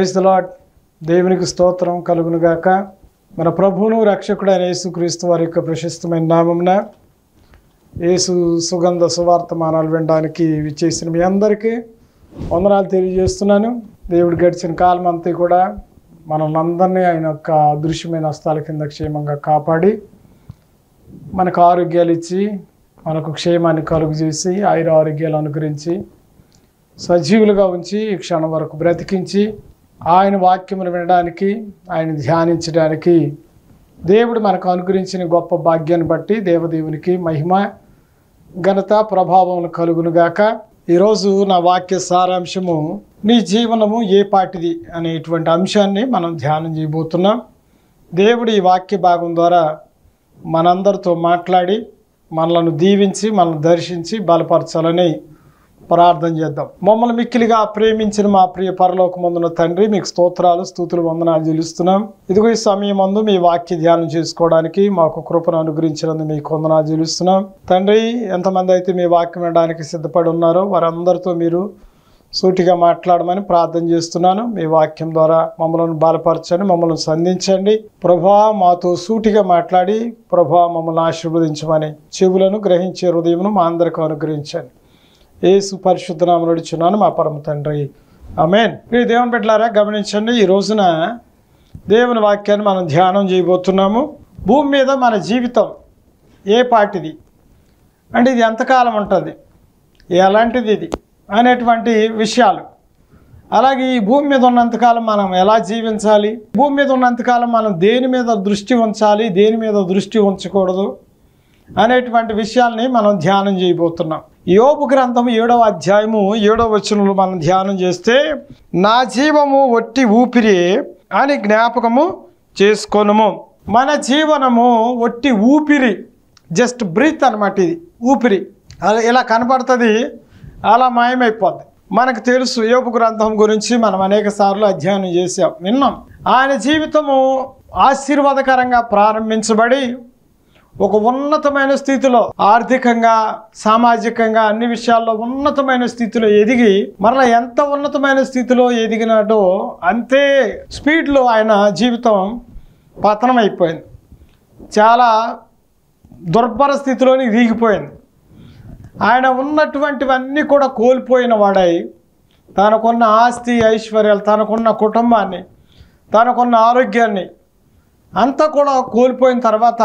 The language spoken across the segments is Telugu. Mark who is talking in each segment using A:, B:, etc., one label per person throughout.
A: Praise the lord. దేవునికి స్తోత్రం కలుగును గాక. మన ప్రభువును రక్షకుడైన యేసుక్రీస్తు వారి యొక్క ప్రశస్తమైన నామమున యేసు సుగంధ సువార్తమానాలు వినడానికి విచ్చేసిన మీ అందరికీ వందనాలు తెలియజేస్తున్నాను. దేవుడు గడిచిన కాలం అంతా కూడా మనల్ని అందరినీ ఆయన యొక్క అదృశ్యమైన హస్తాల కింద క్షేమంగా కాపాడి మనకు ఆరోగ్యాలు ఇచ్చి మనకు క్షేమాన్ని కలుగు చేసి ఆయుర ఆరోగ్యాలు అనుగ్రహించి సజీవులుగా ఉంచి ఈ క్షణం వరకు బ్రతికించి ఆయన వాక్యమును వినడానికి ఆయన ధ్యానించడానికి దేవుడు మనకు అనుగ్రహించిన గొప్ప భాగ్యాన్ని బట్టి దేవదేవునికి మహిమ ఘనత ప్రభావం కలుగునుగాక. ఈరోజు నా వాక్య సారాంశము నీ జీవనము ఏ పాటిది అనేటువంటి అంశాన్ని మనం ధ్యానం చేయబోతున్నాం. దేవుడు ఈ వాక్య భాగం ద్వారా మనందరితో మాట్లాడి మనలను దీవించి మనల్ని దర్శించి బలపరచాలని ప్రార్థన చేద్దాం. మమ్మల్ని మిక్కిలిగా ప్రేమించిన మా ప్రియ పరలోకమందున తండ్రి, మీకు స్తోత్రాలు స్తుతులు వందనాలు చెల్లిస్తున్నాం. ఇదిగో ఈ సమయం అందు మీ వాక్య ధ్యానం చేసుకోవడానికి మాకు కృపను అనుగ్రహించినందుకు మీకు వందనాలు చెల్లిస్తున్నాం. తండ్రి, ఎంతమంది అయితే మీ వాక్యం వినడానికి సిద్ధపడి ఉన్నారో వారందరితో మీరు సూటిగా మాట్లాడమని ప్రార్థన చేస్తున్నాను. మీ వాక్యం ద్వారా మమ్మల్ని బలపరచండి, మమ్మల్ని సంధించండి ప్రభా. మాతో సూటిగా మాట్లాడి ప్రభా మమ్మల్ని ఆశీర్వదించమని చెవులను గ్రహించే హృదయమును మా అందరికీ అనుగ్రహించండి. యేసు పరిశుద్ధ నామమున అడుగుచున్నాను మా పరమ తండ్రి, ఆమేన్. ప్రియ దేవుని బిడ్డలారా, గమనించండి. ఈ రోజున దేవుని వాక్యాన్ని మనం ధ్యానం చేయబోతున్నాము. భూమి మీద మన జీవితం ఏ పాటిది అంటే ఇది ఎంతకాలం ఉంటుంది, ఎలాంటిది ఇది అనేటువంటి విషయాలు, అలాగే ఈ భూమి మీద ఉన్నంతకాలం మనం ఎలా జీవించాలి, భూమి మీద ఉన్నంతకాలం మనం దేని మీద దృష్టి ఉంచాలి, దేని మీద దృష్టి ఉంచకూడదు అనేటువంటి విషయాల్ని మనం ధ్యానం చేయబోతున్నాం. యోబు గ్రంథము 7వ అధ్యాయము 7వ వచనంలో మనం ధ్యానం చేస్తే, నా జీవము ఒట్టి ఊపిరి అని జ్ఞాపకము చేసుకొనుము. మన జీవనము ఒట్టి ఊపిరి, జస్ట్ బ్రీత్ అనమాట. ఇది ఊపిరి ఇలా కనపడుతుంది, అలా మాయమైపోద్ది. మనకు తెలుసు యోబు గ్రంథం గురించి మనం అనేక సార్లు అధ్యయనం చేసాం, విన్నాం. ఆయన జీవితము ఆశీర్వాదకరంగా ప్రారంభించబడి ఒక ఉన్నతమైన స్థితిలో ఆర్థికంగా సామాజికంగా అన్ని విషయాల్లో ఉన్నతమైన స్థితిలో ఎదిగి మరలా ఎంత ఉన్నతమైన స్థితిలో ఎదిగినాడో అంతే స్పీడ్లో ఆయన జీవితం పతనం అయిపోయింది. చాలా దుర్భర స్థితిలోని దిగిపోయింది. ఆయన ఉన్నటువంటివన్నీ కూడా కోల్పోయిన వాడై తనకున్న ఆస్తి ఐశ్వర్యాలు, తనకున్న కుటుంబాన్ని, తనకున్న ఆరోగ్యాన్ని అంతా కూడా కోల్పోయిన తర్వాత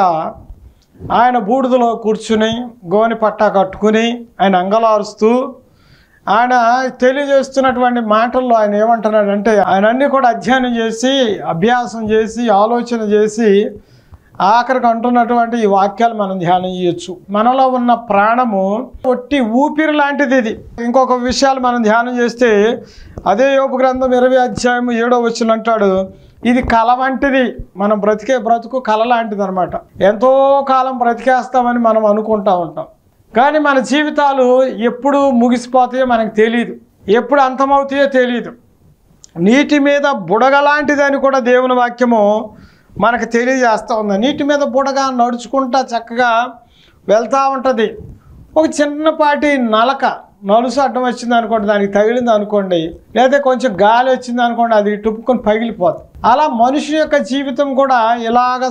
A: ఆయన బూడిదలో కూర్చుని గోని పట్టా కట్టుకుని ఆయన అంగలారుస్తూ ఆయన తెలియజేస్తున్నటువంటి మాటల్లో ఆయన ఏమంటున్నాడంటే, ఆయన అన్నీ కూడా అధ్యయనం చేసి అభ్యాసం చేసి ఆలోచన చేసి ఆఖరికి అంటున్నటువంటి ఈ వాక్యాలు మనం ధ్యానం చేయొచ్చు. మనలో ఉన్న ప్రాణము ఒట్టి ఊపిరి లాంటిది ఇది. ఇంకొక విషయాలు మనం ధ్యానం చేస్తే అదే యోబు గ్రంథం 20వ అధ్యాయం 7వ వచనం అంటాడు, ఇది కళ వంటిది. మనం బ్రతికే బ్రతుకు కళ లాంటిది అనమాట. ఎంతో కాలం బ్రతికేస్తామని మనం అనుకుంటూ ఉంటాం, కానీ మన జీవితాలు ఎప్పుడు ముగిసిపోతాయో మనకు తెలియదు, ఎప్పుడు అంతమవుతాయో తెలియదు. నీటి మీద బుడగ లాంటిదని కూడా దేవుని వాక్యము మనకు తెలియజేస్తూ ఉంది. నీటి మీద బుడగ నడుచుకుంటా చక్కగా వెళ్తూ ఉంటుంది. ఒక చిన్నపాటి నలుసు అడ్డం వచ్చింది అనుకోండి, దానికి తగిలింది అనుకోండి, లేదా కొంచెం గాలి వచ్చింది అనుకోండి, అది టుప్పుకొని పగిలిపోతుంది. అలా మనిషి యొక్క జీవితం కూడా ఇలాగ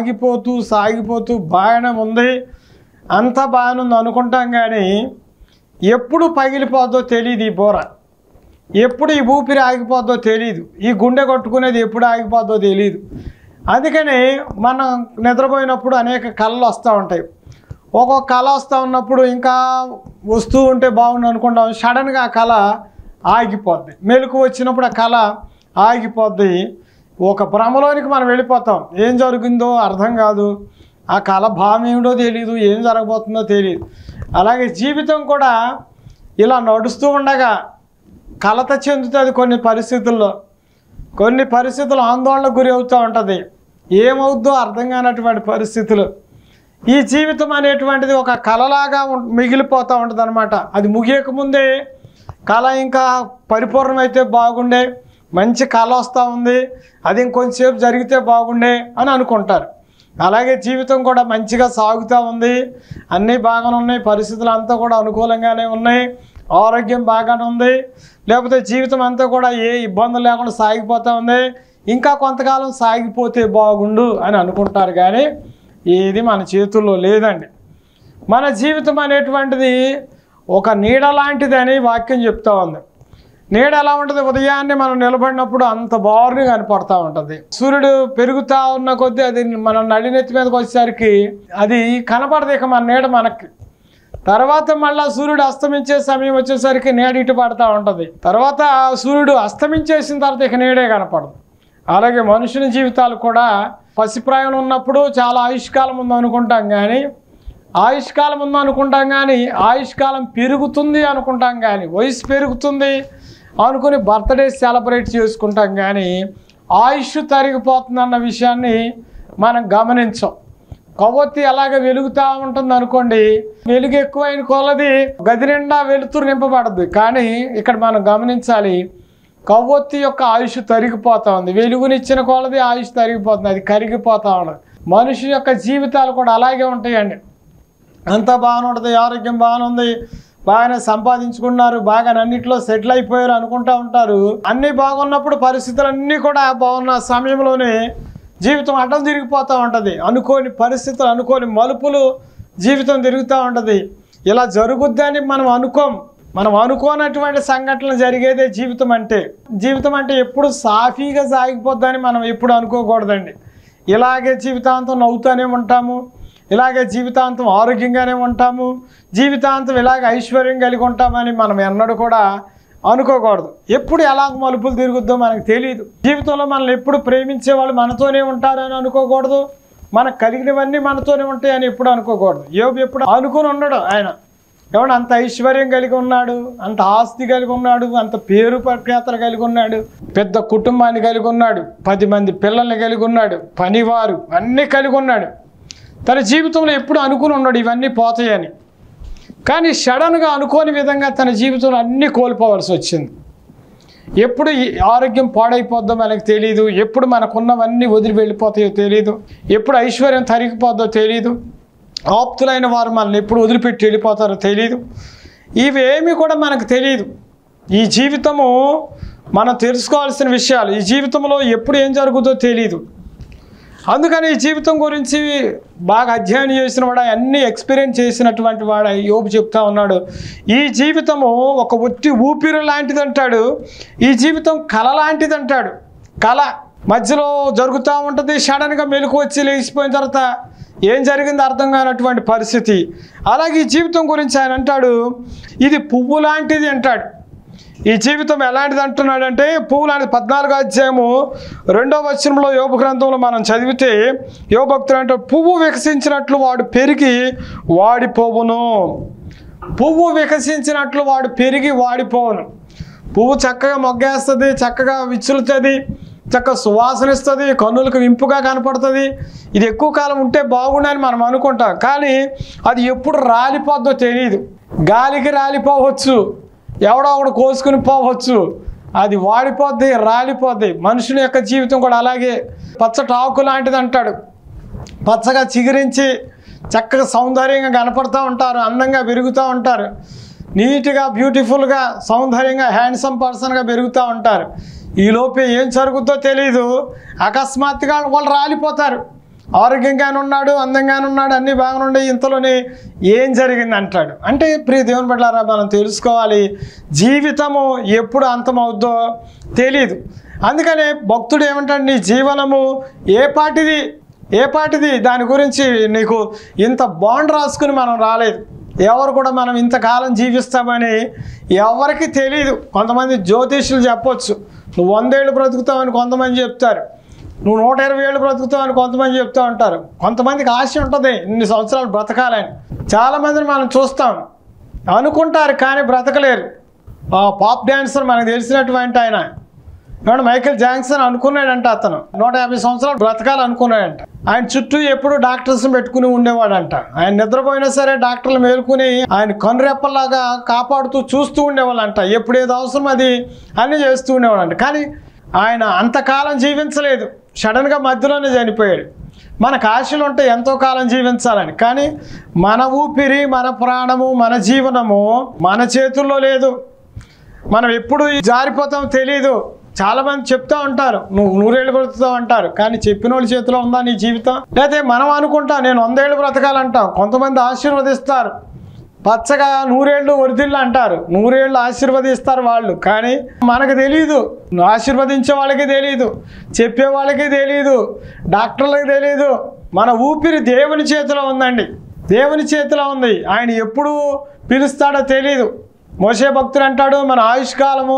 A: సాగిపోతూ బాగానే ఉంది, అంతా బాగానే ఉంది అనుకుంటాం, కానీ ఎప్పుడు పగిలిపోద్దో తెలియదు. ఈ బోర ఎప్పుడు ఈ ఊపిరి ఆగిపోద్దో తెలియదు, ఈ గుండె కొట్టుకునేది ఎప్పుడు ఆగిపోద్దో తెలియదు. అందుకని మనం నిద్రపోయినప్పుడు అనేక కళలు వస్తూ ఉంటాయి. ఒక్కొక్క కళ వస్తూ ఉన్నప్పుడు ఇంకా వస్తూ ఉంటే బాగుండు అనుకుంటాం, సడన్గా ఆ కళ ఆగిపోద్ది. మెలకు వచ్చినప్పుడు ఆ కళ ఆగిపోద్ది. ఒక భ్రమలోనికి మనం వెళ్ళిపోతాం, ఏం జరిగిందో అర్థం కాదు, ఆ కళ భావం ఏమిటో తెలియదు, ఏం జరగబోతుందో తెలియదు. అలాగే జీవితం కూడా ఇలా నడుస్తూ ఉండగా కలత చెందుతుంది. కొన్ని పరిస్థితులు ఆందోళనకు గురి అవుతూ ఉంటుంది, ఏమవుద్దో అర్థం కానటువంటి పరిస్థితులు. ఈ జీవితం అనేటువంటిది ఒక కళలాగా మిగిలిపోతూ ఉంటుంది అనమాట. అది ముగియకముందే కళ ఇంకా పరిపూర్ణమైతే బాగుండే, మంచి కళ వస్తూ ఉంది, అది ఇంకొంచెంసేపు జరిగితే బాగుండే అని అనుకుంటారు. అలాగే జీవితం కూడా మంచిగా సాగుతూ ఉంది, అన్నీ బాగానే ఉన్నాయి, పరిస్థితులు అంతా కూడా అనుకూలంగానే ఉన్నాయి. ఆరోగ్యం బాగానే ఉంది, లేకపోతే జీవితం అంతా కూడా ఏ ఇబ్బందులు లేకుండా సాగిపోతూ ఉంది, ఇంకా కొంతకాలం సాగిపోతే బాగుండు అని అనుకుంటారు. కానీ ఏది మన చేతుల్లో లేదండి. మన జీవితం అనేటువంటిది ఒక నీడ లాంటిదని వాక్యం చెప్తూ ఉంది. నీడ ఎలా ఉంటుంది? ఉదయాన్నే మనం నిలబడినప్పుడు అంత బారుగా కనపడుతూ ఉంటుంది. సూర్యుడు పెరుగుతూ ఉన్న కొద్దీ అది మన నడినెత్తి మీదకి వచ్చేసరికి అది కనపడదు ఇక మన నీడ మనకి. తర్వాత మళ్ళీ సూర్యుడు అస్తమించే సమయం వచ్చేసరికి నీడ ఇటు పడుతూ ఉంటుంది. తర్వాత సూర్యుడు అస్తమించేసిన తర్వాత ఇక నీడే కనపడదు. అలాగే మనుషుని జీవితాలు కూడా పసిప్రాయం ఉన్నప్పుడు చాలా ఆయుష్కాలం ఉందనుకుంటాం, కానీ ఆయుష్కాలం పెరుగుతుంది అనుకుంటాం, కానీ వయసు పెరుగుతుంది అనుకుని బర్త్డే సెలబ్రేట్ చేసుకుంటాం, కానీ ఆయుష్ తరిగిపోతుందన్న విషయాన్ని మనం గమనించాం. కొవ్వొత్తి అలాగే వెలుగుతూ ఉంటుంది అనుకోండి, వెలుగు ఎక్కువైన కొలది గది నిండా వెలుతురు నింపబడద్దు. కానీ ఇక్కడ మనం గమనించాలి, కొవ్వొత్తి యొక్క ఆయుష్ తరిగిపోతూ ఉంది, వెలుగునిచ్చిన కొలది ఆయుష్ తరిగిపోతుంది, అది కరిగిపోతూ ఉండదు. మనిషి యొక్క జీవితాలు కూడా అలాగే ఉంటాయండి. అంతా బాగానే ఉంటుంది, ఆరోగ్యం బాగానే ఉంది, బాగానే సంపాదించుకున్నారు, బాగా అన్నింటిలో సెటిల్ అయిపోయారు అనుకుంటూ ఉంటారు. అన్నీ బాగున్నప్పుడు పరిస్థితులు అన్నీ కూడా బాగున్న సమయంలోనే జీవితం అడ్డం తిరిగిపోతూ ఉంటుంది. అనుకోని పరిస్థితులు, అనుకోని మలుపులు జీవితం తిరుగుతూ ఉంటుంది. ఇలా జరుగుద్దని మనం అనుకోనటువంటి సంఘటనలు జరిగేదే జీవితం అంటే. జీవితం అంటే ఎప్పుడు సాఫీగా సాగిపోద్దని మనం ఎప్పుడు అనుకోకూడదండి. ఇలాగే జీవితాంతం నవ్వుతూనే ఉంటాము, ఇలాగే జీవితాంతం ఆరోగ్యంగానే ఉంటాము, జీవితాంతం ఇలాగే ఐశ్వర్యం కలిగి ఉంటామని మనం ఎన్నడూ కూడా అనుకోకూడదు. ఎప్పుడు ఎలాగ మలుపులు తిరుగుద్దో మనకు తెలియదు. జీవితంలో మనల్ని ఎప్పుడు ప్రేమించే వాళ్ళు మనతోనే ఉంటారని అనుకోకూడదు, మనకు కలిగినవన్నీ మనతోనే ఉంటాయని ఎప్పుడు అనుకోకూడదు. యోబు ఎప్పుడు అనుకుని ఉన్నాడు, ఆయన ఎవడు అంత ఐశ్వర్యం కలిగి ఉన్నాడు, అంత ఆస్తి కలిగి ఉన్నాడు, అంత పేరు ప్రఖ్యాతలు కలిగి ఉన్నాడు, పెద్ద కుటుంబాన్ని కలిగి ఉన్నాడు, 10 మంది పిల్లల్ని కలిగి ఉన్నాడు, పనివారు అన్నీ కలిగి ఉన్నాడు. తన జీవితంలో ఎప్పుడు అనుకుని ఉన్నాడు ఇవన్నీ పోతాయని. కానీ సడన్గా అనుకోని విధంగా తన జీవితంలో అన్నీ కోల్పోవాల్సి వచ్చింది. ఎప్పుడు ఈ ఆరోగ్యం పాడైపోద్దో మనకు తెలియదు, ఎప్పుడు మనకున్నవన్నీ వదిలి వెళ్ళిపోతాయో తెలియదు, ఎప్పుడు ఐశ్వర్యం తరిగిపోద్దో తెలియదు, ఆప్తులైన వారు మనల్ని ఎప్పుడు వదిలిపెట్టి వెళ్ళిపోతారో తెలియదు. ఇవేమీ కూడా మనకు తెలియదు. ఈ జీవితము మనం తెలుసుకోవాల్సిన విషయాలు. ఈ జీవితంలో ఎప్పుడు ఏం జరుగుతుందో తెలియదు. అందుకని ఈ జీవితం గురించి బాగా అధ్యయనం చేసిన వాడు, అన్నీ ఎక్స్పీరియన్స్ చేసినటువంటి వాడు యోబు చెప్తా ఉన్నాడు, ఈ జీవితము ఒక ఒట్టి ఊపిరి లాంటిది అంటాడు, ఈ జీవితం కళ లాంటిది అంటాడు. కళ మధ్యలో జరుగుతూ ఉంటుంది, సడన్గా మెలకు వచ్చి లేచిపోయిన తర్వాత ఏం జరిగిందో అర్థం కానటువంటి పరిస్థితి. అలాగే ఈ జీవితం గురించి ఆయన అంటాడు, ఇది పువ్వు లాంటిది అంటాడు. ఈ జీవితం ఎలాంటిది అంటున్నాడంటే పువ్వు లాంటిది. 14వ అధ్యాయము 2వ వచనంలో యోబు గ్రంథంలో మనం చదివితే యోబు భక్తుడు అంటే పువ్వు వికసించినట్లు వాడు పెరిగి వాడిపోవును. పువ్వు వికసించినట్లు వాడు పెరిగి వాడిపోవును. పువ్వు చక్కగా మొగ్గేస్తుంది, చక్కగా విచ్చులుతుంది, చక్కగా సువాసనిస్తుంది, కన్నులకు వింపుగా కనపడుతుంది. ఇది ఎక్కువ కాలం ఉంటే బాగుండని మనం అనుకుంటాం, కానీ అది ఎప్పుడు రాలిపోద్దో తెలియదు. గాలికి రాలిపోవచ్చు, ఎవడో ఒకడు కోసుకుని పోవచ్చు, అది వాడిపోద్ది, రాలిపోద్ది. మనుషుని యొక్క జీవితం కూడా అలాగే పచ్చటి ఆకు లాంటిది అంటాడు. పచ్చగా చిగురించి చక్కగా సౌందర్యంగా కనపడుతూ ఉంటారు, అందంగా పెరుగుతూ ఉంటారు, నీట్గా బ్యూటిఫుల్గా సౌందర్యంగా హ్యాండ్సమ్ పర్సన్గా పెరుగుతూ ఉంటారు. ఈలోపే ఏం జరుగుతుందో తెలీదు, అకస్మాత్తుగా వాళ్ళు రాలిపోతారు. ఆరోగ్యంగానే ఉన్నాడు, అందంగానే ఉన్నాడు, అన్నీ బాగానే ఇంతలోనే ఏం జరిగింది అంటాడు. అంటే ప్రియ దేవుని బిడ్డలారా, మనం తెలుసుకోవాలి, జీవితము ఎప్పుడు అంతమవుద్దో తెలీదు. అందుకనే భక్తుడు ఏమంటాడు, నీ జీవనము ఏ పాటిది దాని గురించి నీకు ఇంత బాండ్ రాసుకుని మనం రాలేదు. ఎవరు కూడా మనం ఇంతకాలం జీవిస్తామని ఎవరికి తెలియదు. కొంతమంది జ్యోతిష్యులు చెప్పొచ్చు, నువ్వు 100 ఏళ్ళు బ్రతుకుతావని కొంతమంది చెప్తారు, నువ్వు 120 ఏళ్ళు బ్రతుకుతావని కొంతమంది చెప్తూ ఉంటారు. కొంతమందికి ఆశ ఉంటుంది ఇన్ని సంవత్సరాలు బ్రతకాలని. చాలామందిని మనం చూస్తాం, అనుకుంటారు కానీ బ్రతకలేరు. పాప్ డ్యాన్సర్ మనకు తెలిసినటువంటి ఆయన మైకేల్ జాక్సన్ అనుకున్నాడంట, అతను 150 సంవత్సరాలు బ్రతకాలనుకున్నాడంట. ఆయన చుట్టూ ఎప్పుడు డాక్టర్స్ని పెట్టుకుని ఉండేవాడంట. ఆయన నిద్రపోయినా సరే డాక్టర్లు మేలుకుని ఆయన కనురెప్పలాగా కాపాడుతూ చూస్తూ ఉండేవాళ్ళంట. ఎప్పుడు ఏది అవసరం అది అన్నీ చేస్తూ ఉండేవాడంట. కానీ ఆయన అంతకాలం జీవించలేదు, సడన్గా మధ్యలోనే చనిపోయాడు. మనకు ఆశలు ఉంటాయి ఎంతో కాలం జీవించాలని, కానీ మన ఊపిరి, మన ప్రాణము, మన జీవనము మన చేతుల్లో లేదు. మనం ఎప్పుడు జారిపోతామో తెలియదు. చాలామంది చెప్తూ ఉంటారు నువ్వు 100 ఏళ్ళు బ్రతుకుతావు అంటారు, కానీ చెప్పిన వాళ్ళ చేతిలో ఉందా నీ జీవితం? లేకపోతే మనం అనుకుంటాం నేను 100 ఏళ్ళు బ్రతకాలంటాం. కొంతమంది ఆశీర్వదిస్తారు, పచ్చగా 100 ఏళ్ళు వరిదిల్లు అంటారు, 100 ఏళ్ళు ఆశీర్వదిస్తారు వాళ్ళు, కానీ మనకు తెలియదు. ఆశీర్వదించే వాళ్ళకి తెలియదు, చెప్పే వాళ్ళకి తెలియదు, డాక్టర్లకు తెలియదు. మన ఊపిరి దేవుని చేతిలో ఉందండి, దేవుని చేతిలో ఉంది. ఆయన ఎప్పుడు పిలుస్తాడో తెలియదు. మోషే భక్తుడు అంటాడు మన ఆయుష్కాలము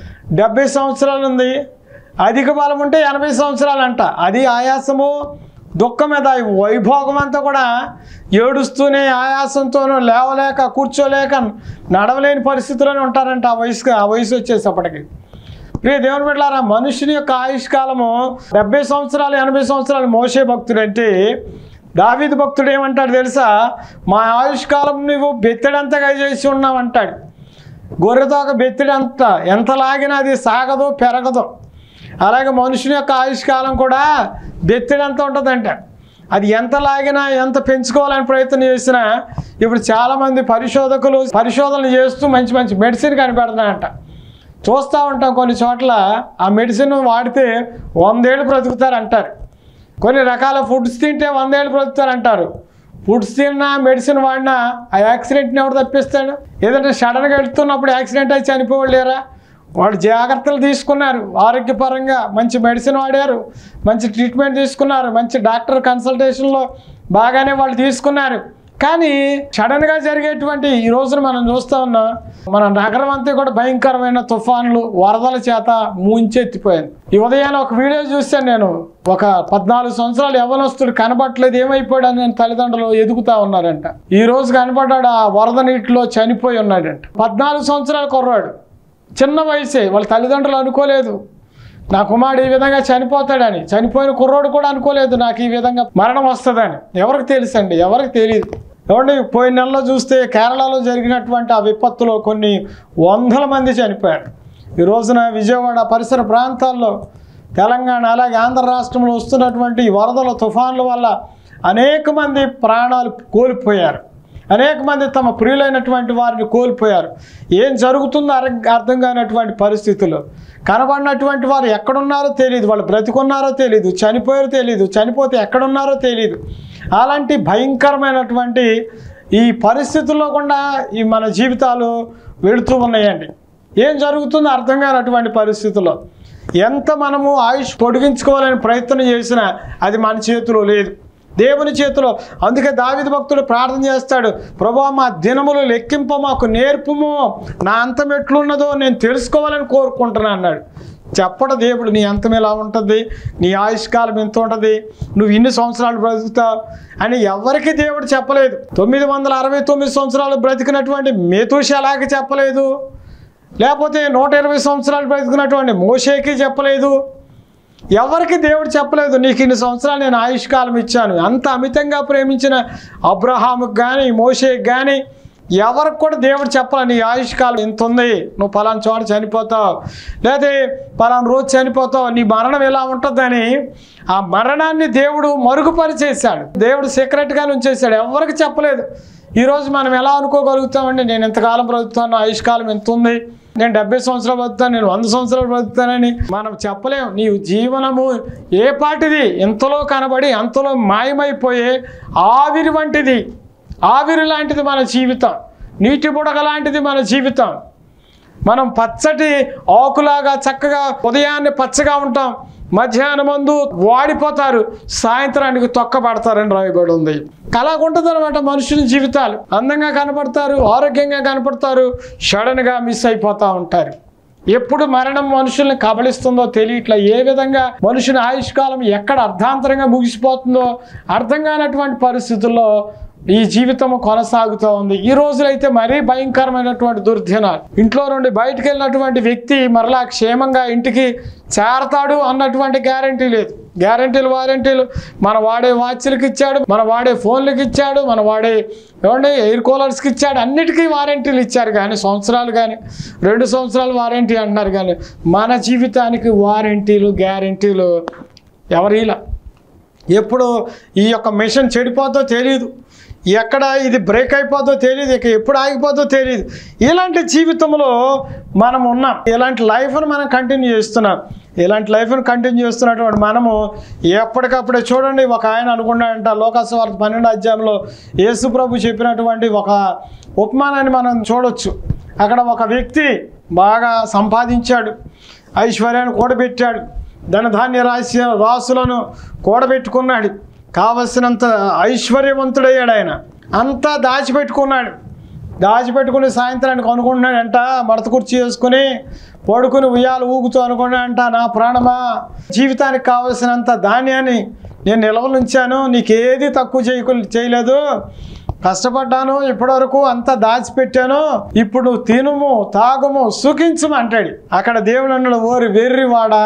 A: 70 సంవత్సరాలు ఉంది, అధిక బలం ఉంటే 80 సంవత్సరాలు అంట. అది ఆయాసము దుఃఖం మీద వైభోగం అంతా కూడా ఏడుస్తూనే ఆయాసంతోనూ లేవలేక కూర్చోలేక నడవలేని పరిస్థితుల్లోనే ఉంటారంట ఆ వయసు వచ్చేసప్పటికి. ప్రియ దేవుని బిడ్డలారా, మనుషుని యొక్క ఆయుష్కాలము 70 సంవత్సరాలు 80 సంవత్సరాలు. మోషే భక్తుడు అంటే దావీదు భక్తుడు ఏమంటాడు తెలుసా? మా ఆయుష్కాలం నువ్వు బెత్తడంతగా చేసి ఉన్నావు అంటాడు. గొర్రెతోక బెత్తడంత ఎంత లాగినా అది సాగదు పెరగదు. అలాగే మనుషుని యొక్క ఆయుష్కాలం కూడా బెత్తడంత ఉంటుందంట. అది ఎంత లాగినా ఎంత పెంచుకోవాలని ప్రయత్నం చేసినా ఇప్పుడు చాలామంది పరిశోధకులు పరిశోధనలు చేస్తూ మంచి మంచి మెడిసిన్ కనిపెడుతున్నారంట. చూస్తూ ఉంటాం కొన్ని చోట్ల ఆ మెడిసిన్ వాడితే 100 ఏళ్ళు బ్రతుకుతారంటారు. కొన్ని రకాల ఫుడ్స్ తింటే 100 ఏళ్ళు బ్రతుకుతారంటారు. ఫుడ్స్ తిన్నా మెడిసిన్ వాడినా ఆ యాక్సిడెంట్ని ఎవరు తప్పిస్తాడు? ఏదంటే సడన్గా వెళ్తున్నప్పుడు యాక్సిడెంట్ అయి చనిపోవాలి లేరా? వాళ్ళు జాగ్రత్తలు తీసుకున్నారు, ఆరోగ్యపరంగా మంచి మెడిసిన్ వాడారు, మంచి ట్రీట్మెంట్ తీసుకున్నారు, మంచి డాక్టర్ కన్సల్టేషన్లో బాగానే వాళ్ళు తీసుకున్నారు. కానీ సడన్గా జరిగేటువంటి ఈ రోజున మనం చూస్తూ ఉన్నాం, మన నగరం అంతా కూడా భయంకరమైన తుఫాన్లు వరదల చేత ముంచెత్తిపోయింది. ఈ ఉదయాన్నే ఒక వీడియో చూశాను నేను. ఒక 14 సంవత్సరాలు యవ్వనస్తుడు కనబడట్లేదు, ఏమైపోయాడని నేను తల్లిదండ్రులు ఎదుగుతా ఉన్నారంట. ఈ రోజు కనబడ్డాడు ఆ వరద నీటిలో చనిపోయి ఉన్నాడంట. 14 సంవత్సరాల కుర్రాడు, చిన్న వయసే. వాళ్ళ తల్లిదండ్రులు అనుకోలేదు నా కుమారుడు ఈ విధంగా చనిపోతాడని. చనిపోయిన కుర్రోడు కూడా అనుకోలేదు నాకు ఈ విధంగా మరణం వస్తుందని. ఎవరికి తెలుసండి? ఎవరికి తెలియదు. ఏమండి, పోయిన నెలలో చూస్తే కేరళలో జరిగినటువంటి ఆ విపత్తులో కొన్ని 100ల మంది చనిపోయారు. ఈ రోజున విజయవాడ పరిసర ప్రాంతాల్లో, తెలంగాణ అలాగే ఆంధ్ర రాష్ట్రంలో వస్తున్నటువంటి వరదల తుఫాన్ల వల్ల అనేక మంది ప్రాణాలు కోల్పోయారు. అనేక మంది తమ ప్రియులైనటువంటి వారిని కోల్పోయారు. ఏం జరుగుతుందో అర్థం కానటువంటి పరిస్థితుల్లో కనబడినటువంటి వారు ఎక్కడున్నారో తెలియదు, వాళ్ళు బ్రతికున్నారో తెలియదు, చనిపోయారో తెలియదు, చనిపోతే ఎక్కడున్నారో తెలియదు. అలాంటి భయంకరమైనటువంటి ఈ పరిస్థితుల్లో కూడా ఈ మన జీవితాలు వెళుతూ ఉన్నాయండి. ఏం జరుగుతుందో అర్థం కానటువంటి పరిస్థితుల్లో ఎంత మనము ఆయుష్ పొడిగించుకోవాలని ప్రయత్నం చేసినా అది మన చేతిలో లేదు, దేవుని చేతిలో. అందుకే దావీదు భక్తుడు ప్రార్థన చేస్తాడు, ప్రభువా మా దినములు లెక్కింప మాకు నేర్పుము, నా అంతం ఎట్లున్నదో నేను తెలుసుకోవాలని కోరుకుంటున్నా అన్నాడు. చెప్పడు దేవుడు నీ అంతం ఎలా ఉంటుంది, నీ ఆయుష్కాలం ఎంత ఉంటుంది, నువ్వు ఇన్ని సంవత్సరాలు బ్రతుకుతావు అని ఎవరికి దేవుడు చెప్పలేదు. 969 సంవత్సరాలు బ్రతికినటువంటి మెతూషెలాకి చెప్పలేదు, లేకపోతే 120 సంవత్సరాలు బ్రతికినటువంటి మోషేకి చెప్పలేదు. ఎవరికి దేవుడు చెప్పలేదు నీకు ఇన్ని సంవత్సరాలు నేను ఆయుష్కాలం ఇచ్చాను. అంత అమితంగా ప్రేమించిన అబ్రహాముకి కానీ మోషేకి కానీ ఎవరికి కూడా దేవుడు చెప్పాలి నీ ఆయుష్కాలం ఎంత ఉంది, నువ్వు పలానా చోట చనిపోతావు, లేదా పలానా రోజు చనిపోతావు, నీ మరణం ఎలా ఉంటుందని ఆ మరణాన్ని దేవుడు మరుగుపరిచేశాడు. దేవుడు సీక్రెట్గానే ఉంచేశాడు, ఎవరికి చెప్పలేదు. ఈరోజు మనం ఎలా అనుకోగలుగుతామండి, నేను ఎంతకాలం బ్రతుకుతాను, ఆయుష్కాలం ఎంత ఉంది, నేను 70 సంవత్సరాలు బ్రతుకుతాను, నేను 100 సంవత్సరాలు బ్రతుకుతానని మనం చెప్పలేము. నీ జీవనము ఏ పాటిది, ఎంతలో కనబడి అంతలో మాయమైపోయే ఆవిరి వంటిది, ఆవిరి లాంటిది మన జీవితం, నీటి బుడగ లాంటిది మన జీవితం. మనం పచ్చటి ఆకులాగా చక్కగా ఉదయాన్నే పచ్చగా ఉంటాం, మధ్యాహ్నం ముందు వాడిపోతారు, సాయంత్రానికి తొక్కబడతారని రాయబడి ఉంది. అలాగుంటుంది అనమాట మనుషుల జీవితాలు. అందంగా కనపడతారు, ఆరోగ్యంగా కనపడతారు, సడన్గా మిస్ అయిపోతూ ఉంటారు. ఎప్పుడు మరణం మనుషుల్ని కబళిస్తుందో తెలియట్లా. ఏ విధంగా మనుషుని ఆయుష్కాలం ఎక్కడ అర్ధాంతరంగా ముగిసిపోతుందో అర్థం కానటువంటి పరిస్థితుల్లో ఈ జీవితం కొనసాగుతూ ఉంది. ఈ రోజులైతే మరీ భయంకరమైనటువంటి దుర్దినాలు. ఇంట్లో నుండి బయటకు వెళ్ళినటువంటి వ్యక్తి మరలా క్షేమంగా ఇంటికి చేరతాడు అన్నటువంటి గ్యారంటీ లేదు. గ్యారంటీలు వారంటీలు మన వాడే వాచ్లకి ఇచ్చాడు, మన వాడే ఫోన్లకి ఇచ్చాడు, మన వాడే ఎయిర్ కూలర్స్కి ఇచ్చాడు, అన్నిటికీ వారంటీలు ఇచ్చారు. కానీ సంవత్సరాలు కానీ 2 సంవత్సరాలు వారంటీ అంటున్నారు, కానీ మన జీవితానికి వారంటీలు గ్యారంటీలు ఎవరిలా ఎప్పుడు ఈ యొక్క మిషన్ చెడిపోతో తెలియదు, ఎక్కడ ఇది బ్రేక్ అయిపోదో తెలియదు, ఇక ఎప్పుడు ఆగిపోదో తెలియదు. ఇలాంటి జీవితంలో మనం ఉన్నాం. ఇలాంటి లైఫ్ను మనం కంటిన్యూ చేస్తున్నాం. ఇలాంటి లైఫ్ను కంటిన్యూ చేస్తున్నటువంటి మనము ఎప్పటికప్పుడే చూడండి, ఒక ఆయన అనుకున్నాడంట, లోకాసువార్త 12వ అధ్యాయంలో యేసు ప్రభు చెప్పినటువంటి ఒక ఉపమానాన్ని మనం చూడొచ్చు. అక్కడ ఒక వ్యక్తి బాగా సంపాదించాడు, ఐశ్వర్యాన్ని కూడబెట్టాడు, ధనధాన్య రాసులను కూడబెట్టుకున్నాడు, కావలసినంత ఐశ్వర్యవంతుడయ్యాడు. ఆయన అంతా దాచిపెట్టుకుని సాయంత్రానికి అనుకుంటున్నాడంట, మడత కుర్చీ వేసుకుని పడుకుని ఉయ్యాలు ఊగుతూ అనుకున్నాడంట, నా ప్రాణమా, జీవితానికి కావలసినంత ధాన్యాన్ని నేను నిల్వలుంచాను, నీకేది తక్కువ చేయలేదు, కష్టపడ్డాను, ఇప్పటివరకు అంతా దాచిపెట్టాను, ఇప్పుడు తినుము తాగుము సుఖించుము అంటాడు. అక్కడ దేవుడు అన్నాడు, ఓరి వెర్రివాడా,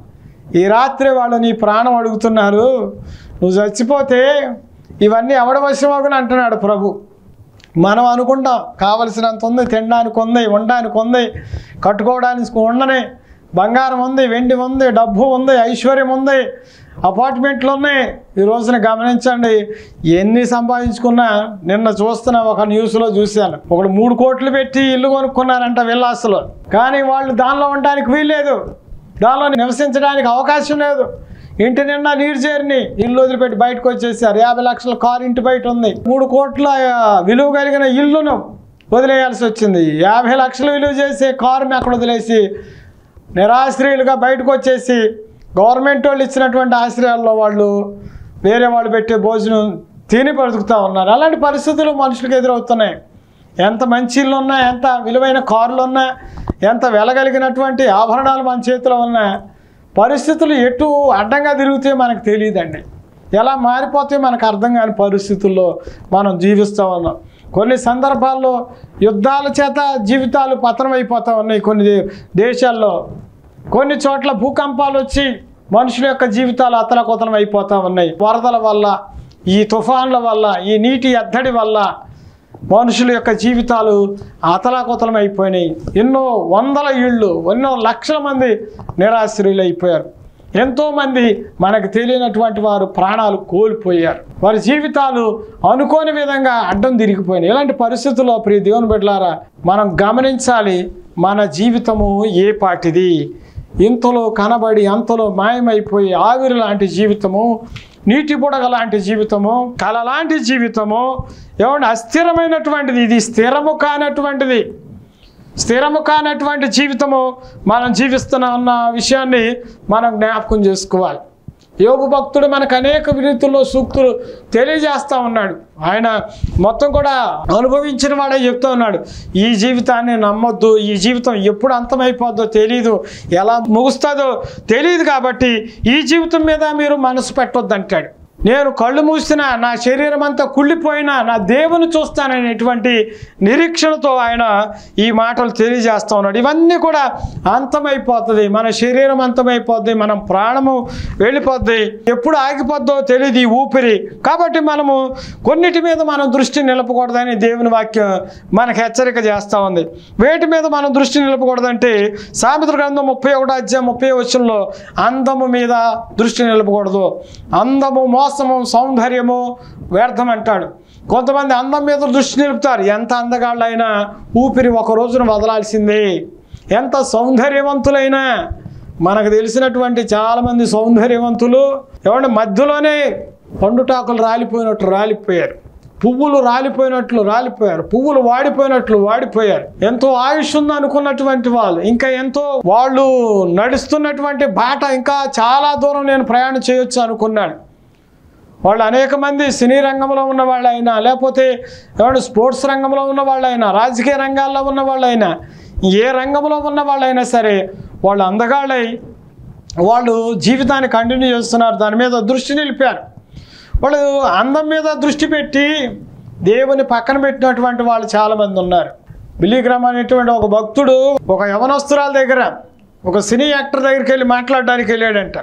A: ఈ రాత్రి వాళ్ళు నీ ప్రాణం అడుగుతున్నారు, నువ్వు చచ్చిపోతే ఇవన్నీ ఎవడ వశమగును అంటున్నాడు ప్రభు. మనం అనుకుంటాం కావలసినంత ఉంది, తినడానికి ఉంది, ఉండడానికి ఉంది, కట్టుకోవడానికి ఉండనే, బంగారం ఉంది, వెండి ఉంది, డబ్బు ఉంది, ఐశ్వర్యం ఉంది, అపార్ట్మెంట్లు ఉన్నాయి. ఈ రోజున గమనించండి, ఎన్ని సంపాదించుకున్నా, నిన్న చూస్తున్న ఒక న్యూస్లో చూశాను, ఒకడు 3 కోట్లు పెట్టి ఇల్లు కొనుక్కున్నారంట విల్లాస్లో, కానీ వాళ్ళు దానిలో ఉండడానికి వీల్లేదు, దానిలో నివసించడానికి అవకాశం లేదు. ఇంటి నిండా నీరు చేరిని ఇల్లు వదిలిపెట్టి బయటకు వచ్చేసారు. 50 లక్షల కారు ఇంటి బయట ఉంది. 3 కోట్ల విలువ కలిగిన ఇల్లును వదిలేయాల్సి వచ్చింది. 50 లక్షలు విలువ చేసే కారుని అక్కడ వదిలేసి నిరాశ్రయులుగా బయటకు వచ్చేసి గవర్నమెంట్ వాళ్ళు ఇచ్చినటువంటి ఆశ్రయాల్లో వాళ్ళు వేరే వాళ్ళు పెట్టే భోజనం తిని బ్రతుకుతూ ఉన్నారు. అలాంటి పరిస్థితులు మనుషులకు ఎదురవుతున్నాయి. ఎంత మంచి ఇల్లు ఉన్నా, ఎంత విలువైన కార్లు ఉన్నా, ఎంత వెలగలిగినటువంటి ఆభరణాలు మన చేతిలో ఉన్నా, పరిస్థితులు ఎటు అడ్డంగా తిరిగితే మనకు తెలియదండి. ఎలా మారిపోతే మనకు అర్థం కాని పరిస్థితుల్లో మనం జీవిస్తూ ఉన్నాం. కొన్ని సందర్భాల్లో యుద్ధాల చేత జీవితాలు పతనం అయిపోతూ ఉన్నాయి. కొన్ని దేశాల్లో కొన్ని చోట్ల భూకంపాలు వచ్చి మనుషుల యొక్క జీవితాలు అతలకుతలం అయిపోతూ ఉన్నాయి. వరదల వల్ల, ఈ తుఫాన్ల వల్ల, ఈ నీటి ఎద్దడి వల్ల మనుషుల యొక్క జీవితాలు అతలాకుతలం అయిపోయినాయి. ఎన్నో వందల ఇళ్ళు, ఎన్నో లక్షల మంది నిరాశ్రయులు అయిపోయారు. ఎంతోమంది మనకు తెలియనటువంటి వారు ప్రాణాలు కోల్పోయారు. వారి జీవితాలు అనుకోని విధంగా అడ్డం తిరిగిపోయినాయి. ఇలాంటి పరిస్థితుల్లో ప్రియ దేవుని బిడ్డలారా, మనం గమనించాలి, మన జీవితము ఏ పాటిది. ఇంతలో కనబడి అంతలో మాయమైపోయి ఆవిరి లాంటి జీవితము, నీటి బుడగ లాంటి జీవితము, కళ లాంటి జీవితము, ఏమంటే అస్థిరమైనటువంటిది. ఇది స్థిరము కానటువంటి జీవితము మనం జీవిస్తున్న విషయాన్ని మనం జ్ఞాపకం చేసుకోవాలి. యోబు భక్తుడు మనకు అనేక రీతుల్లో సూక్తులు తెలియజేస్తూ ఉన్నాడు. ఆయన మొత్తం కూడా అనుభవించిన వాడే చెప్తూ ఉన్నాడు, ఈ జీవితాన్ని నమ్మొద్దు, ఈ జీవితం ఎప్పుడు అంతమైపోద్దో తెలియదు, ఎలా ముగుస్తుందో తెలియదు, కాబట్టి ఈ జీవితం మీద మీరు మనసు పెట్టొద్దు అంటాడు. నేను కళ్ళు మూసినా, నా శరీరం అంతా కుళ్ళిపోయినా నా దేవుని చూస్తాననేటువంటి నిరీక్షణతో ఆయన ఈ మాటలు తెలియజేస్తూ ఉన్నాడు. ఇవన్నీ కూడా అంతమైపోతుంది, మన శరీరం అంతమైపోద్ది, మనం ప్రాణము వెళ్ళిపోద్ది, ఎప్పుడు ఆగిపోద్దో తెలియదు ఈ ఊపిరి. కాబట్టి మనము కొన్నిటి మీద మనం దృష్టి నిలపకూడదని దేవుని వాక్యం మనకు హెచ్చరిక చేస్తూ ఉంది. వేటి మీద మనం దృష్టి నిలపకూడదంటే, సామెతల గ్రంథం 31వ అధ్యాయం 30వ వచనంలో అందము మీద దృష్టి నిలపకూడదు. అందము, మోసము, సౌందర్యము వ్యర్థం అంటాడు. కొంతమంది అందం మీద దృష్టి నిలుపుతారు. ఎంత అందగాళ్ళైనా ఊపిరి ఒక రోజున వదలాల్సిందే. ఎంత సౌందర్యవంతులైనా, మనకు తెలిసినటువంటి చాలామంది సౌందర్యవంతులు ఏమంటే మధ్యలోనే పండుటాకులు రాలిపోయారు, పువ్వులు రాలిపోయారు, పువ్వులు వాడిపోయారు. ఎంతో ఆయుష్ ఉంది అనుకున్నటువంటి వాళ్ళు, ఇంకా ఎంతో వాళ్ళు నడుస్తున్నటువంటి బాట ఇంకా చాలా దూరం నేను ప్రయాణం చేయొచ్చు అనుకున్నాడు. వాళ్ళు అనేక మంది సినీ రంగంలో ఉన్న వాళ్ళైనా, లేకపోతే ఏమంటే స్పోర్ట్స్ రంగంలో ఉన్న వాళ్ళైనా, రాజకీయ రంగాల్లో ఉన్న వాళ్ళైనా, ఏ రంగంలో ఉన్న వాళ్ళైనా సరే, వాళ్ళు అందగాళ్ళై వాళ్ళు జీవితాన్ని కంటిన్యూ చేస్తున్నారు. దాని మీద దృష్టి నిలిపారు. వాళ్ళు అందం మీద దృష్టి పెట్టి దేవుని పక్కన పెట్టినటువంటి వాళ్ళు చాలామంది ఉన్నారు. బిల్లీ గ్రామ్ అనేటువంటి ఒక భక్తుడు ఒక యవనస్తురాల దగ్గర, ఒక సినీ యాక్టర్ దగ్గరికి వెళ్ళి మాట్లాడడానికి వెళ్ళాడంట.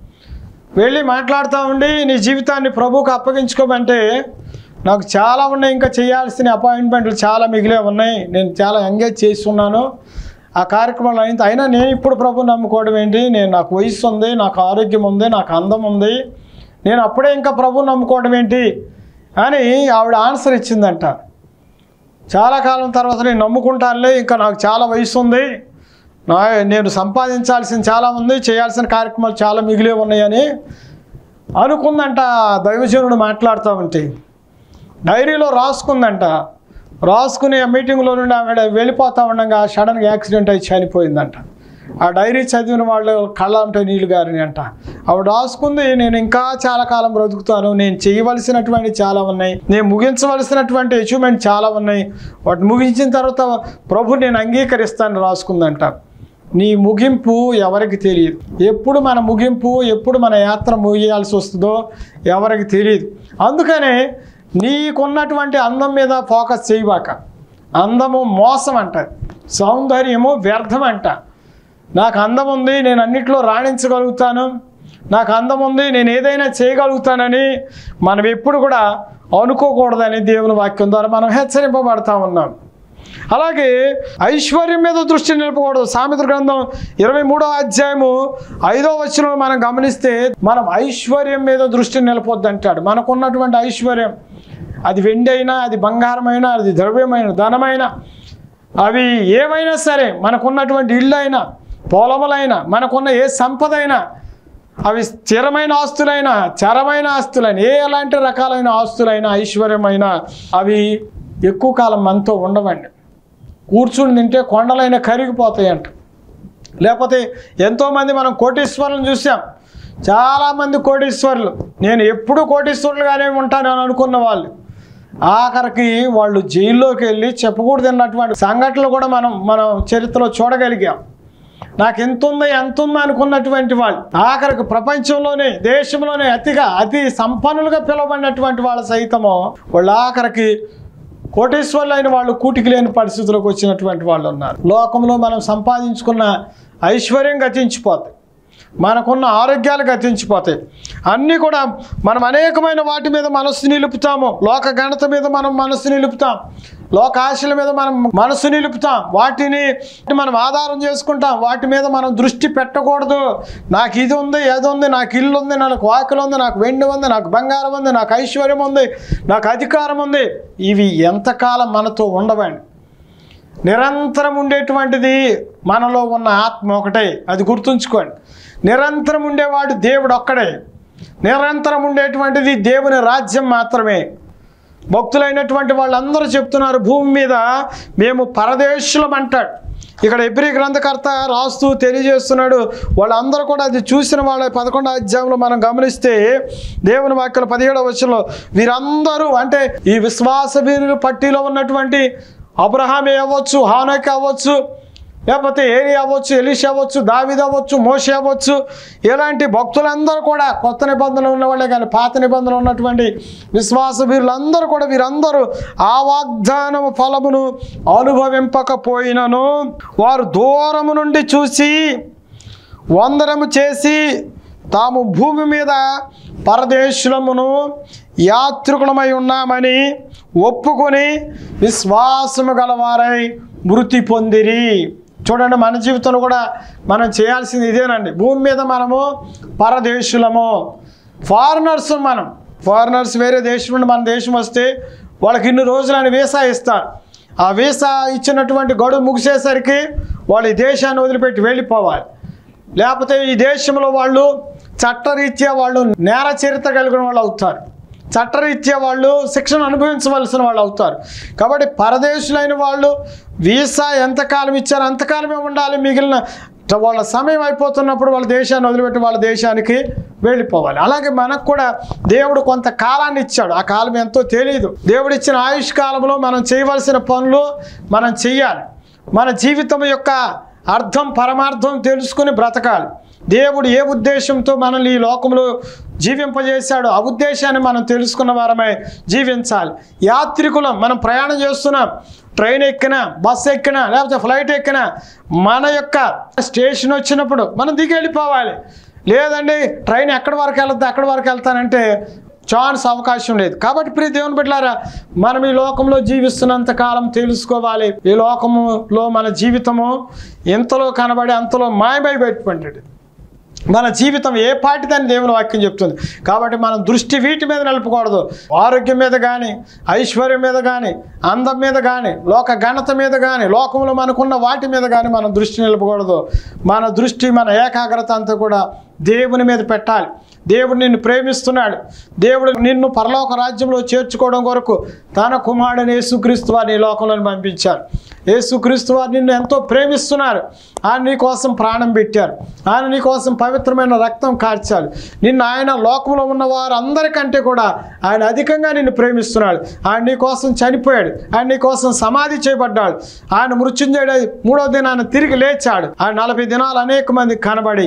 A: వెళ్ళి మాట్లాడుతూ ఉండి, నీ జీవితాన్ని ప్రభువుకు అప్పగించుకోమంటే, నాకు చాలా ఉన్నాయి, ఇంకా చేయాల్సిన అపాయింట్మెంట్లు చాలా మిగిలే ఉన్నాయి, నేను చాలా ఎంగేజ్ చేస్తున్నాను ఆ కార్యక్రమాలు అయినా నేను ఇప్పుడు ప్రభువు నమ్ముకోవడం ఏంటి, నాకు వయసు ఉంది, నాకు ఆరోగ్యం ఉంది, నాకు అందం ఉంది, నేను అప్పుడే ఇంకా ప్రభువుని నమ్ముకోవడం ఏంటి అని ఆవిడ ఆన్సర్ ఇచ్చిందంట. చాలా కాలం తర్వాత నేను నమ్ముకుంటానులే, ఇంకా నాకు చాలా వయసు ఉంది, నేను సంపాదించాల్సిన చాలా ఉంది, చేయాల్సిన కార్యక్రమాలు చాలా మిగిలే ఉన్నాయని అనుకుందంట. దైవజనుడు మాట్లాడుతూ ఉంటే డైరీలో రాసుకుందంట. రాసుకుని ఆ మీటింగ్లో నుండి ఆవిడ వెళ్ళిపోతూ ఉండగా సడన్గా యాక్సిడెంట్ అయి చనిపోయిందంట. ఆ డైరీ చదివిన వాళ్ళు కళ్ళంటే నీళ్ళు గారిని అంట. ఆవిడ రాసుకుంది, నేను ఇంకా చాలా కాలం బ్రతుకుతాను, నేను చేయవలసినటువంటి చాలా ఉన్నాయి, నేను ముగించవలసినటువంటి అచీవ్మెంట్ చాలా ఉన్నాయి, వాటి ముగించిన తర్వాత ప్రభు నేను అంగీకరిస్తాను రాసుకుందంట. నీ ముగింపు ఎవరికి తెలియదు. ఎప్పుడు మన ముగింపు, ఎప్పుడు మన యాత్ర ముగియాల్సి వస్తుందో ఎవరికి తెలియదు. అందుకనే నీకున్నటువంటి అందం మీద ఫోకస్ చేయబాక. అందము మోసం అంటది, సౌందర్యము వ్యర్థం అంట. నాకు అందం ఉంది, నేను అన్నిట్లో రాణించగలుగుతాను, నాకు అందం ఉంది, నేను ఏదైనా చేయగలుగుతానని మనం ఎప్పుడు కూడా అనుకోకూడదని దేవుని వాక్యం ద్వారా మనం హెచ్చరింపబడతా ఉన్నాం. అలాగే ఐశ్వర్యం మీద దృష్టి నిలపకూడదు. సామెతల గ్రంథం 23వ అధ్యాయము 5వ వచనంలో మనం గమనిస్తే మనం ఐశ్వర్యం మీద దృష్టి నిలపొద్దు అంటాడు. మనకున్నటువంటి ఐశ్వర్యం, అది వెండి అయినా, అది బంగారమైనా, అది ద్రవ్యమైన ధనమైన, అవి ఏమైనా సరే, మనకున్నటువంటి ఇల్లు అయినా, పొలములైనా, మనకున్న ఏ సంపద అయినా, అవి స్థిరమైన ఆస్తులైనా, చరమైన ఆస్తులైనా, ఎలాంటి రకాలైన ఆస్తులైనా, ఐశ్వర్యమైన, అవి ఎక్కువ కాలం మనతో ఉండవండి. కూర్చుని తింటే కొండలైన కరిగిపోతాయంట. లేకపోతే ఎంతోమంది మనం కోటీశ్వరులను చూసాం. చాలామంది కోటీశ్వరులు, నేను ఎప్పుడు కోటీశ్వరులుగానే ఉంటానని అనుకున్న వాళ్ళు ఆఖరికి వాళ్ళు జైల్లోకి వెళ్ళి చెప్పకూడదన్నటువంటి సంఘటనలు కూడా మనం చరిత్రలో చూడగలిగాం. నాకు ఎంత ఉందో అనుకున్నటువంటి వాళ్ళు ఆఖరికి ప్రపంచంలోనే, దేశంలోనే అతి సంపన్నులుగా పిలువబడినటువంటి వాళ్ళు సైతము వాళ్ళు ఆఖరికి కోటీశ్వరులు అయిన వాళ్ళు కూటికి లేని పరిస్థితులకు వచ్చినటువంటి వాళ్ళు ఉన్నారు. లోకంలో మనం సంపాదించుకున్న ఐశ్వర్యం గతించిపోతాయి, మనకున్న ఆరోగ్యాలు గతించిపోతాయి. అన్నీ కూడా మనం అనేకమైన వాటి మీద మనస్సు నిలుపుతాము. లోక ఘనత మీద మనం మనస్సు నిలుపుతాం, లోక ఆశల మీద మనం మనస్సు నిలుపుతాం, వాటిని మనం ఆధారం చేసుకుంటాం. వాటి మీద మనం దృష్టి పెట్టకూడదు. నాకు ఇది ఉంది, అది ఉంది, నాకు ఇల్లు ఉంది, నాకు వాకిలు ఉంది, నాకు వెండి ఉంది, నాకు బంగారం ఉంది, నాకు ఐశ్వర్యం ఉంది, నాకు అధికారం ఉంది. ఇవి ఎంతకాలం మనతో ఉండవండి. నిరంతరం ఉండేటువంటిది మనలో ఉన్న ఆత్మ ఒకటే, అది గుర్తుంచుకోండి. నిరంతరం ఉండేవాడు దేవుడు ఒక్కడే. నిరంతరం ఉండేటువంటిది దేవుని రాజ్యం మాత్రమే. భక్తులైనటువంటి వాళ్ళందరూ చెప్తున్నారు, భూమి మీద మేము పరదేశులం అంటాడు. ఇక్కడ హెబ్రీ గ్రంథకర్త రాస్తూ తెలియజేస్తున్నాడు. వాళ్ళందరూ కూడా అది చూసిన వాళ్ళ 11వ అధ్యాయంలో మనం గమనిస్తే దేవుని వాక్యాలు 17వ వచనంలో వీరందరూ అంటే ఈ విశ్వాస వీరుల పట్టిలో ఉన్నటువంటి అబ్రహామే అవ్వచ్చు, హానోకే అవ్వచ్చు, లేకపోతే ఏలి అవ్వచ్చు, ఎలీషా అవ్వచ్చు, దావీదు అవ్వచ్చు, మోషే అవ్వచ్చు, ఇలాంటి భక్తులందరూ కూడా కొత్త నిబంధనలు ఉన్నవాళ్ళే కానీ పాత నిబంధనలు ఉన్నటువంటి విశ్వాస వీరులందరూ కూడా వీరందరూ ఆ వాగ్దానం ఫలమును అనుభవింపకపోయినను వారు దూరము నుండి చూసి వందనము చేసి తాము భూమి మీద పరదేశులమును యాత్రికులమై ఉన్నామని ఒప్పుకొని విశ్వాసము గలవారై మృతి పొందిరి. చూడండి, మన జీవితంలో కూడా మనం చేయాల్సింది ఇదేనండి. భూమి మీద మనము పరదేశులము, ఫారినర్స్ వేరే దేశం నుండి మన దేశం వస్తే వాళ్ళకి ఇన్ని రోజులని వీసా ఇస్తారు. ఆ వీసా ఇచ్చినటువంటి గడువు ముగిసేసరికి వాళ్ళు ఈ దేశాన్ని వదిలిపెట్టి వెళ్ళిపోవాలి. లేకపోతే ఈ దేశంలో వాళ్ళు చట్టరీత్యా వాళ్ళు నేర చరిత్ర కలిగిన వాళ్ళు అవుతారు, చట్టరీత్యా వాళ్ళు శిక్షణ అనుభవించవలసిన వాళ్ళు అవుతారు. కాబట్టి పరదేశులైన వాళ్ళు వీసా ఎంతకాలం ఇచ్చారో అంతకాలమే ఉండాలి. మిగిలిన వాళ్ళ సమయం అయిపోతున్నప్పుడు వాళ్ళ దేశాన్ని వదిలిపెట్టి వాళ్ళ దేశానికి వెళ్ళిపోవాలి. అలాగే మనకు కూడా దేవుడు కొంత కాలాన్ని ఇచ్చాడు. ఆ కాలం ఎంతో తెలియదు. దేవుడు ఇచ్చిన ఆయుష్ కాలంలో మనం చేయవలసిన పనులు మనం చెయ్యాలి. మన జీవితం యొక్క అర్థం పరమార్థం తెలుసుకుని బ్రతకాలి. దేవుడు ఏ ఉద్దేశంతో మనల్ని ఈ లోకంలో జీవింపజేశాడో ఆ ఉద్దేశాన్ని మనం తెలుసుకున్న వారమై జీవించాలి. యాత్రికులం, మనం ప్రయాణం చేస్తున్నాం, ట్రైన్ ఎక్కినా, బస్సు ఎక్కినా, లేకపోతే ఫ్లైట్ ఎక్కినా మన యొక్క స్టేషన్ వచ్చినప్పుడు మనం దిగి వెళ్ళిపోవాలి. లేదండి ట్రైన్ ఎక్కడి వరకు వెళ్తా అక్కడి వరకు వెళ్తానంటే ఛాన్స్ అవకాశం లేదు. కాబట్టి ప్రియ దేవుని బిడ్డలారా, మనం ఈ లోకంలో జీవిస్తున్నంత కాలం తెలుసుకోవాలి, ఈ లోకంలో మన జీవితము ఎంతలో కనబడి అంతలో మాయమై పెట్టుకుంటాడు. మన జీవితం ఏ పాటిదని దేవుని వాక్యం చెప్తుంది. కాబట్టి మనం దృష్టి వీటి మీద నిలుపకూడదు. ఆరోగ్యం మీద కానీ, ఐశ్వర్యం మీద కానీ, అందం మీద కానీ, లోక ఘనత మీద కానీ, లోకంలో మనకున్న వాటి మీద కానీ మనం దృష్టి నిలపకూడదు. మన దృష్టి, మన ఏకాగ్రత అంతా కూడా దేవుని మీద పెట్టాలి. దేవుడు నిన్ను ప్రేమిస్తున్నాడు. దేవుడు నిన్ను పరలోక రాజ్యంలో చేర్చుకోవడం కొరకు తన కుమారుడైన యేసుక్రీస్తు వారిని ఈ లోకంలో పంపించారు. యేసుక్రీస్తు వారు నిన్ను ఎంతో ప్రేమిస్తున్నారు. ఆయన నీ కోసం ప్రాణం పెట్టారు. ఆయన నీ కోసం పవిత్రమైన రక్తం కార్చారు. నిన్ను ఆయన లోకంలో ఉన్న వారు అందరికంటే కూడా ఆయన అధికంగా నిన్ను ప్రేమిస్తున్నాడు. ఆయన నీ కోసం చనిపోయాడు. ఆయన నీ కోసం సమాధి చేయబడ్డాడు. ఆయన మృత్యుంజయుడై 3వ దినాన తిరిగి లేచాడు. ఆయన 40 దినాలు అనేక మంది కనబడి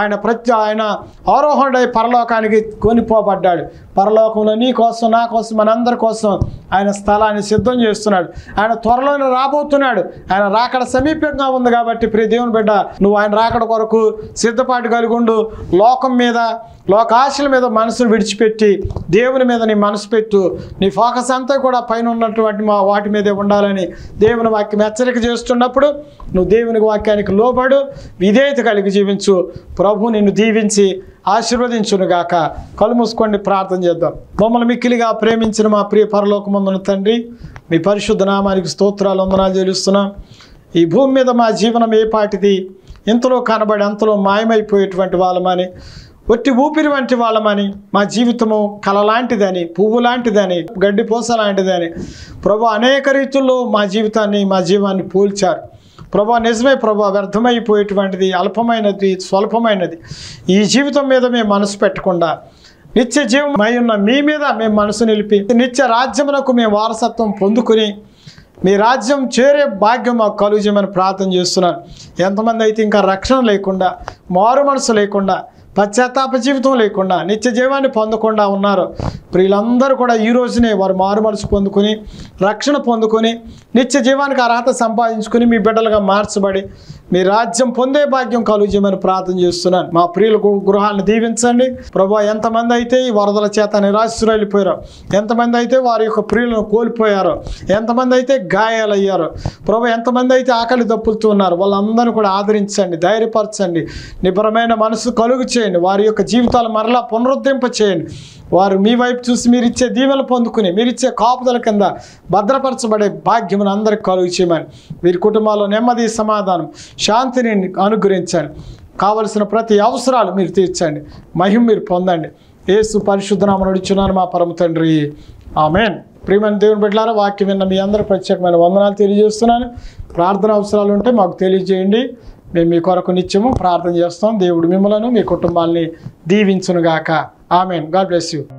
A: ఆయన ఆరోహణుడై పరలోకానికి కొనిపోబడ్డాడు. పరలోకంలో నీ కోసం, నా కోసం, మనందరి కోసం ఆయన స్థలాన్ని సిద్ధం చేస్తున్నాడు. ఆయన త్వరలోనే రాబోతున్నాడు. ఆయన రాకడ సమీపంగా ఉంది. కాబట్టి ప్రియ దేవుని బిడ్డ, నువ్వు ఆయన రాకడ కొరకు సిద్ధపాటు కలిగి ఉండు. లోకం మీద, లోకాశల మీద మనసును విడిచిపెట్టి దేవుని మీద నీ మనసు పెట్టు. నీ ఫోకస్ అంతా కూడా పైన ఉన్నటువంటి వాటి మీదే ఉండాలని దేవుని వాక్యం హెచ్చరిక చేస్తున్నప్పుడు నువ్వు దేవుని వాక్యానికి లోబడు, విధేయత కలిగి జీవించు. ప్రభు నిన్ను దీవించి ఆశీర్వదించునుగాక. కళ్ళు మూసుకోండి, ప్రార్థన చేద్దాం. మమ్మల్ని మిక్కిలిగా ప్రేమించిన మా ప్రియ పరలోకమందున తండ్రి, మీ పరిశుద్ధ నామానికి స్తోత్రాలు, వందనాలు చెల్లిస్తున్నాం. ఈ భూమి మీద మా జీవనం ఏ పాటిది, ఇంతలో కనబడి అంతలో మాయమైపోయేటువంటి వాళ్ళమని, ఒట్టి ఊపిరి వంటి వాళ్ళమని, మా జీవితము కళ లాంటిదని, పువ్వు లాంటిదని, గడ్డిపోస లాంటిదని ప్రభు అనేక రీతుల్లో మా జీవాన్ని పోల్చారు. ప్రభా నిజమే ప్రభా, వ్యర్థమైపోయేటువంటిది, అల్పమైనది, స్వల్పమైనది ఈ జీవితం మీద మేము మనసు పెట్టకుండా నిత్య జీవమై ఉన్న మీ మీద మేము మనసు నిలిపి నిత్య రాజ్యమునకు మేము వారసత్వం పొందుకుని మీ రాజ్యం చేరే భాగ్యం మాకు కలుగుజేయమని ప్రార్థన చేస్తున్నాను. ఎంతమంది అయితే ఇంకా రక్షణ లేకుండా, మారు మనసు లేకుండా, పశ్చాత్తాప జీవితం లేకుండా, నిత్య జీవాన్ని పొందకుండా ఉన్నారు, వీళ్ళందరూ కూడా ఈ రోజునే వారు మారు మనసు పొందుకొని, రక్షణ పొందుకొని, నిత్య జీవానికి అర్హత సంపాదించుకొని మీ బిడ్డలుగా మార్చబడి మీ రాజ్యం పొందే భాగ్యం కలుగుజేయమని ప్రార్థన చేస్తున్నాను. మా ప్రియుల గృహాన్ని దీవించండి ప్రభా. ఎంతమంది అయితే ఈ వరదల చేత నిరాశ్రులైపోయారో, ఎంతమంది అయితే వారి యొక్క ప్రియులను కోల్పోయారో, ఎంతమంది అయితే గాయాలయ్యారో ప్రభా, ఎంతమంది అయితే ఆకలి దప్పులుతూ ఉన్నారు, వాళ్ళందరూ కూడా ఆదరించండి, ధైర్యపరచండి, నిబ్బరమైన మనసు కలుగు చేయండి. వారి యొక్క జీవితాలు మరలా పునరుద్ధరింప చేయండి. వారు మీ వైపు చూసి మీరిచ్చే దీవెనలు పొందుకుని, మీరిచ్చే కాపుదల కింద భద్రపరచబడే భాగ్యమును అందరికి కలుగు చేయమని, వీరి కుటుంబాల్లో నెమ్మది, సమాధానం, శాంతిని అనుగ్రహించండి. కావలసిన ప్రతి అవసరాలు మీరు తీర్చండి. మహిమ మీరు పొందండి. యేసు పరిశుద్ధ నామమున అడుగుచున్నాను మా పరమ తండ్రి, ఆమేన్. ప్రియమైన దేవుని బిడ్డలారా, వాక్యం విన్న మీ అందరూ ప్రత్యేకమైన వందనాలు తెలియజేస్తున్నాను. ప్రార్థన అవసరాలు ఉంటే మాకు తెలియజేయండి. మేము మీ కొరకు నిత్యము ప్రార్థన చేస్తాం. దేవుడు మిమ్మలను, మీ కుటుంబాన్ని దీవించునుగాక. ఆమేన్. God bless you.